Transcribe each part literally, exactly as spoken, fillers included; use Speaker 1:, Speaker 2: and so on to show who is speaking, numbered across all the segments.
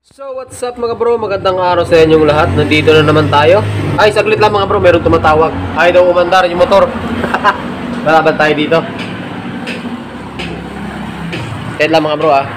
Speaker 1: So what's up mga bro, magandang araw sa inyong lahat. Nandito na naman tayo. Ay saglit lang mga bro, meron tumatawag. Ay daw umandar yung motor. Malaban tayo dito. Kaya lang mga bro ah.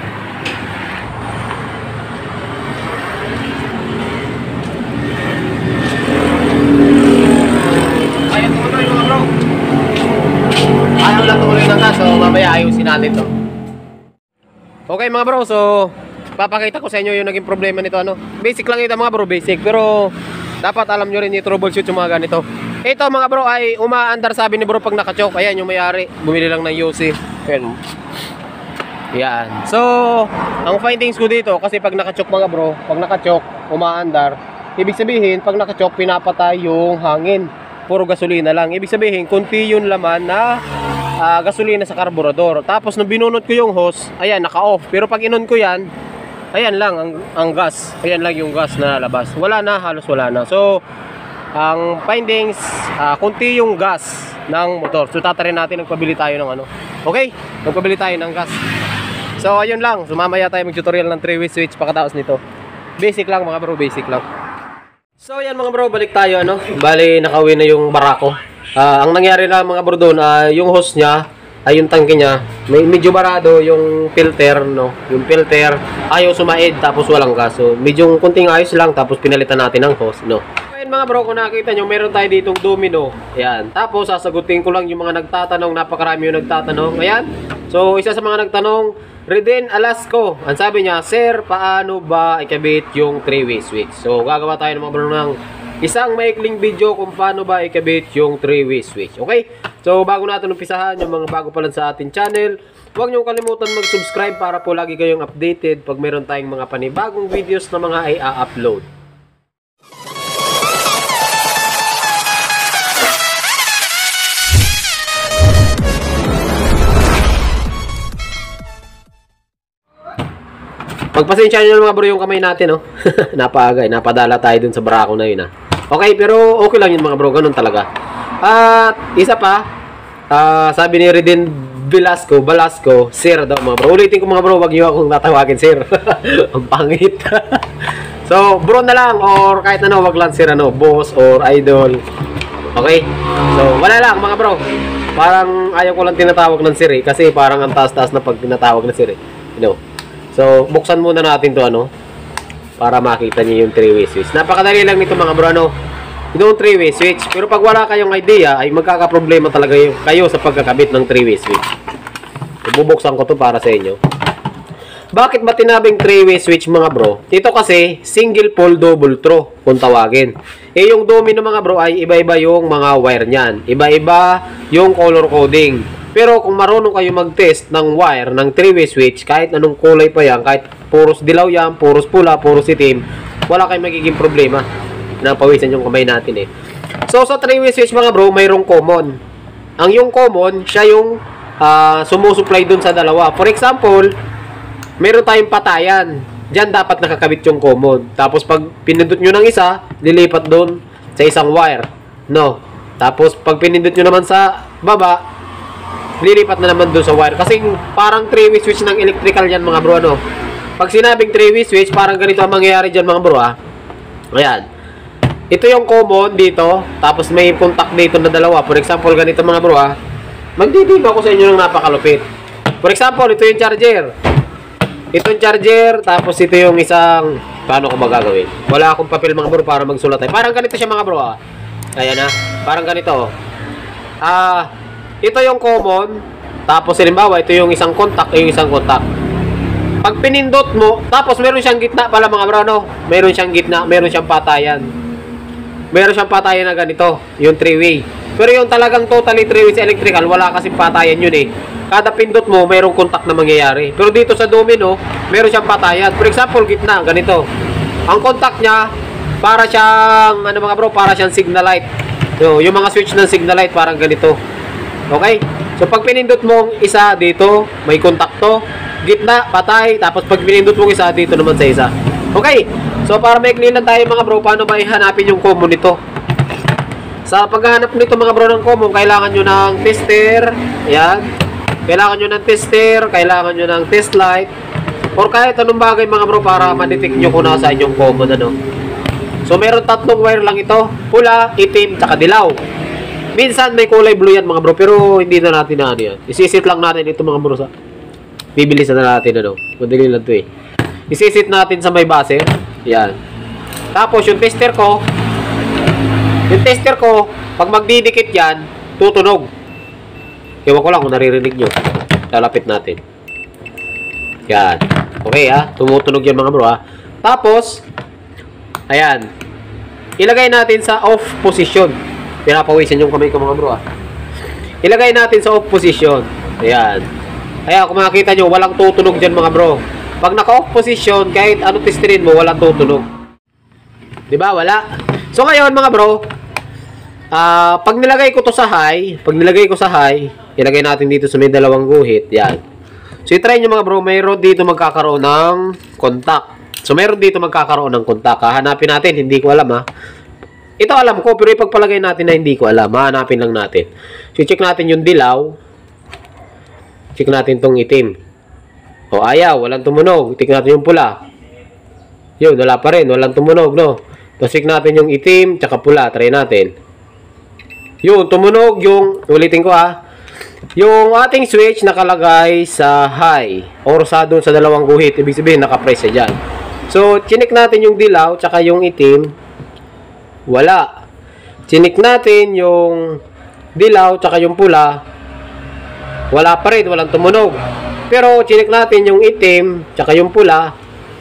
Speaker 1: Ayaw tumuloy mga bro. Ayaw lang tumuloy ng gas. So mamaya ayusin natin to. Okay mga bro, so papakita ko sa inyo yung naging problema nito ano. Basic lang ito mga bro, basic. Pero dapat alam nyo rin i-troubleshoot yung mga ganito. Ito mga bro ay umaandar, sabi ni bro pag naka-choke. Ayan yung may-ari, bumili lang ng U C. Ayan. Yan. So ang findings ko dito, kasi pag naka-choke mga bro, pag naka-choke, umaandar, ibig sabihin pag naka-choke pinapatay yung hangin. Puro gasolina lang. Ibig sabihin kunti yung laman na uh, gasolina sa karburador. Tapos nung binunot ko yung hose, ayan naka-off. Pero pag inon ko yan, ayan lang ang, ang gas. Ayan lang yung gas na labas. Wala na, halos wala na. So, ang findings, uh, kunti yung gas ng motor. So, tatarin natin, nagpabili tayo ng ano. Okay? Nagpabili tayo ng gas. So, ayun lang. So, mamaya tayo mag-tutorial ng three-way switch pagkatapos nito. Basic lang mga bro, basic lang. So, ayan mga bro, balik tayo ano. Bali, nakauwi na yung barako. Uh, ang nangyari lang mga bro doon, uh, yung hose niya, ay yung tangke niya, may medyo barado yung filter, no? Yung filter ayaw sumaid tapos walang gas. So medyo kunting ayos lang tapos pinalitan natin ng hose, no? Ayun mga bro, kung nakita nyo, meron tayo ditong domino. Ayan. Tapos sasagutin ko lang yung mga nagtatanong, napakarami yung nagtatanong. Ayan. So isa sa mga nagtanong, Reden Alasco, ang sabi niya, sir, paano ba ikabit yung three-way switch? So gagawa tayo ng mga bro ng isang maikling video kung paano ba ikabit yung three-way switch. Okay? So bago natin umpisahan, yung mga bago pa lang sa ating channel, huwag niyong kalimutan mag-subscribe para po lagi kayong updated pag meron tayong mga panibagong videos na mga i-upload. Pagpasensya nyo mga bro yung kamay natin, no? Napaagay, napadala tayo dun sa barako na yun, ha? Okay, pero okay lang yun mga bro, ganun talaga. At isa pa, uh, sabi ni Reden Velasco, Velasco, sir daw mga bro. Ulitin ko mga bro, wag nyo akong tatawagin sir. Ang pangit. So, bro na lang, or kahit ano, wag lang sir, ano, boss or idol. Okay? So, wala lang mga bro. Parang ayaw ko lang tinatawag ng sir eh, kasi parang ang taas-taas na pag tinatawag ng sir eh. You know? So, buksan muna natin to ano, para makita niyo yung three-way switch. Napakadali lang nito mga bro, ano, yung three-way switch. Pero pag wala kayong idea, ay magkakaproblema talaga yung, kayo sa pagkakabit ng three-way switch. Bubuksan ko to para sa inyo. Bakit ba tinabing three-way switch mga bro? Ito kasi single pole double throw kung tawagin. Eh yung domino mga bro ay iba-iba yung mga wire niyan. Iba-iba yung color coding. Pero kung marunong kayo mag-test ng wire ng three-way switch, kahit anong kulay pa yan, kahit puros dilaw yan, puros pula, puros itim, wala kayong magiging problema. Napawisan yung kamay natin eh. So sa three-way switch mga bro, mayroong common. Ang yung common, siya yung uh, sumusupply dun sa dalawa. For example, mayroon tayong patayan. Diyan dapat nakakabit yung common. Tapos pag pinindot nyo ng isa, lilipat dun sa isang wire. No. Tapos pag pinindot nyo naman sa baba, lilipat na naman doon sa wire. Kasi parang three-way switch ng electrical yan mga bro, ano. Pag sinabing three-way switch, parang ganito ang mangyayari dyan mga bro, ha. Ayan. Ito yung common dito. Tapos may contact dito na dalawa. For example, ganito mga bro, ha. Magdidib ako sa inyo ng napakalupit. For example, ito yung charger. Ito yung charger. Tapos ito yung isang, paano ko magagawin? Wala akong papel mga bro para magsulat tayo. Parang ganito siya mga bro, ha. Ayan, ha. Parang ganito. Ah... Ito yung common, tapos halimbawa, ito yung isang contact, yung isang contact. Pag pinindot mo, tapos meron siyang gitna pala mga bro, no? Meron siyang gitna, meron siyang patayan. Meron siyang patayan na ganito, yung three-way. Pero yung talagang totally three-way sa electrical, wala kasi patayan yun eh. Kada pindot mo, merong contact na mangyayari. Pero dito sa domino, meron siyang patayan. For example, gitna, ganito. Ang contact niya, para siyang, ano mga bro, para siyang signal light. So, yung mga switch ng signal light, parang ganito. Okay? So, pag pinindot mong isa dito, may kontakto, gitna, patay, tapos pag pinindot mong isa dito naman sa isa. Okay? So, para maikli lang tayo mga bro, paano ba ihanapin yung common nito? Sa paghahanap nito mga bro ng common, kailangan nyo ng tester. Ayan. Kailangan nyo ng tester, kailangan nyo ng test light. or kahit anong bagay mga bro para ma-detect nyo kung nasa inyong common ano. So meron tatlong wire lang ito, pula, itim, tsaka dilaw. Minsan may kulay blue yan mga bro, pero hindi na natin na ano yan. Isisit lang natin ito mga bro sa bibilisan na natin ano. Madali lang ito eh. Isisit natin sa may base. Yan. Tapos yung tester ko, yung tester ko, pag magdidikit yan, tutunog. Ewan ko lang kung naririnig nyo. Lalapit natin. Yan. Okay ha. Tumutunog yan mga bro ha. Tapos, ayan. Ilagay natin sa off position. Pinapawisan yung kamay ko mga bro ha. Ilagay natin sa off position. Ayan. Ayan, kung makikita nyo, walang tutunog dyan mga bro. Pag naka-off position, kahit ano testerin mo, walang tutunog. Diba? Wala. So ngayon mga bro, uh, pag nilagay ko to sa high, pag nilagay ko sa high, ilagay natin dito sa may dalawang guhit. Yan. So i-try nyo mga bro, mayroon dito magkakaroon ng contact. So mayroon dito magkakaroon ng contact. Hahanapin natin, hindi ko alam ha. Ito alam ko, pero ipagpalagay natin na hindi ko alam. Hahanapin lang natin. So check natin yung dilaw. Check natin tong itim. O ayaw, walang tumunog. Check natin yung pula. Yun, wala pa rin, walang tumunog, no? Tapos check natin yung itim, tsaka pula. Try natin. Yun, tumunog yung, ulitin ko ha. Yung ating switch nakalagay sa high. Or sa doon sa dalawang guhit. Ibig sabihin, nakapress siya dyan. So, chinik natin yung dilaw, tsaka yung itim. Wala. Chinik natin yung dilaw, tsaka yung pula. Wala pa rin, walang tumunog. Pero, chinik natin yung itim, tsaka yung pula.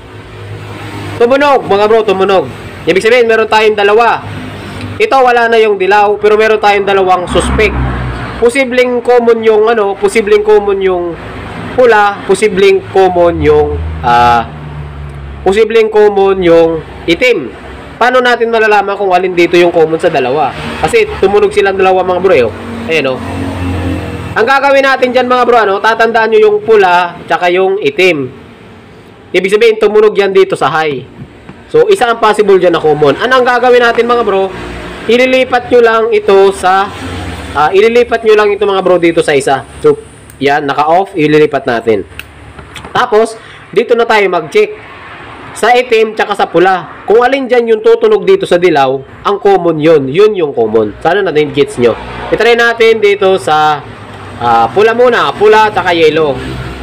Speaker 1: Tumunog, mga bro, tumunog. Ibig sabihin, meron tayong dalawa. Ito, wala na yung dilaw, pero meron tayong dalawang suspect. Posibleng common yung, ano, posibleng common yung pula, posibleng common yung, ah, uh, posibleng common yung itim. Paano natin malalaman kung alin dito yung common sa dalawa? Kasi tumunog silang dalawa mga bro, eh. Ayan, oh. Ang gagawin natin dyan mga bro, ano, tatandaan nyo yung pula, tsaka yung itim. Ibig sabihin, tumunog yan dito sa high. So, isa ang possible dyan na common. Ano ang gagawin natin mga bro? Ililipat nyo lang ito sa, uh, ililipat nyo lang ito mga bro dito sa isa. So, yan, naka-off, ililipat natin. Tapos, dito na tayo mag-check. Sa itim, tsaka sa pula. Kung alin dyan yung tutunog dito sa dilaw, ang common yun. Yun yung common. Sana natin gets nyo. I-try natin dito sa Uh, pula muna, pula at yellow.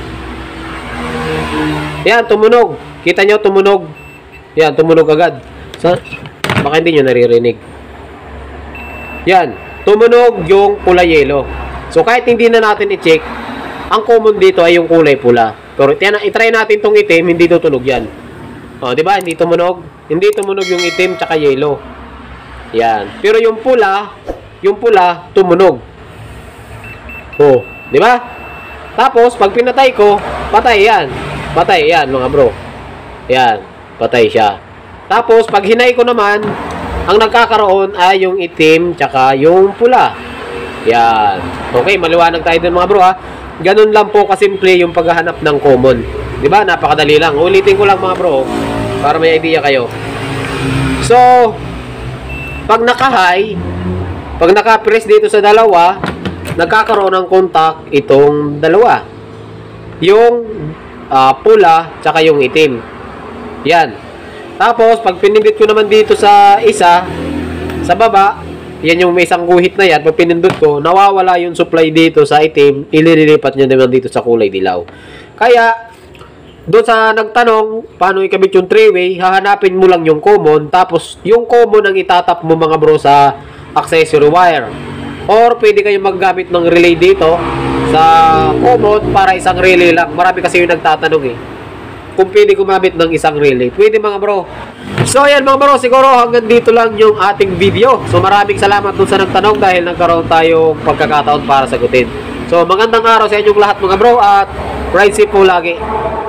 Speaker 1: Yan, tumunog. Kita nyo, tumunog. Yan, tumunog agad. So, baka hindi nyo naririnig. Yan, tumunog yung pula yellow. So, kahit hindi na natin i-check, ang common dito ay yung kulay pula. Pero i-try natin tong itim, hindi tutunog yan. O, di ba? Hindi tumunog. Hindi tumunog yung itim tsaka yellow. Yan. Pero yung pula, yung pula, tumunog. Oh, di ba? Tapos, pag pinatay ko, patay yan. Patay yan, mga bro. Yan, patay siya. Tapos, pag hinay ko naman, ang nagkakaroon ay yung itim, tsaka yung pula. Yan. Okay, maliwanag tayo dun, mga bro, ha? Ganun lang po kasimple yung paghahanap ng common. Di ba? Napakadali lang. Ulitin ko lang, mga bro, para may idea kayo. So, pag naka-high, pag naka-press dito sa dalawa, nagkakaroon ng contact itong dalawa. Yung uh, pula, tsaka yung itim. Yan. Tapos, pag pinindot ko naman dito sa isa, sa baba, yan yung may isang guhit na yan. Pag pinindot ko, nawawala yung supply dito sa itim, ililipat nyo naman dito sa kulay dilaw. Kaya, doon sa nagtanong, paano ikabit yung three-way, hahanapin mo lang yung common, tapos yung common ang itatap mo mga bro sa accessory wire. Or pwede kayong maggamit ng relay dito sa common para isang relay lang. Marami kasi yung nagtatanong eh. Kung pwede gumamit ng isang relay. Pwede mga bro. So ayan mga bro, siguro hanggang dito lang yung ating video. So maraming salamat dun sa nagtanong dahil nagkaroon tayong pagkakataon para sagutin. So magandang araw sa inyong lahat mga bro at ride safe po lagi.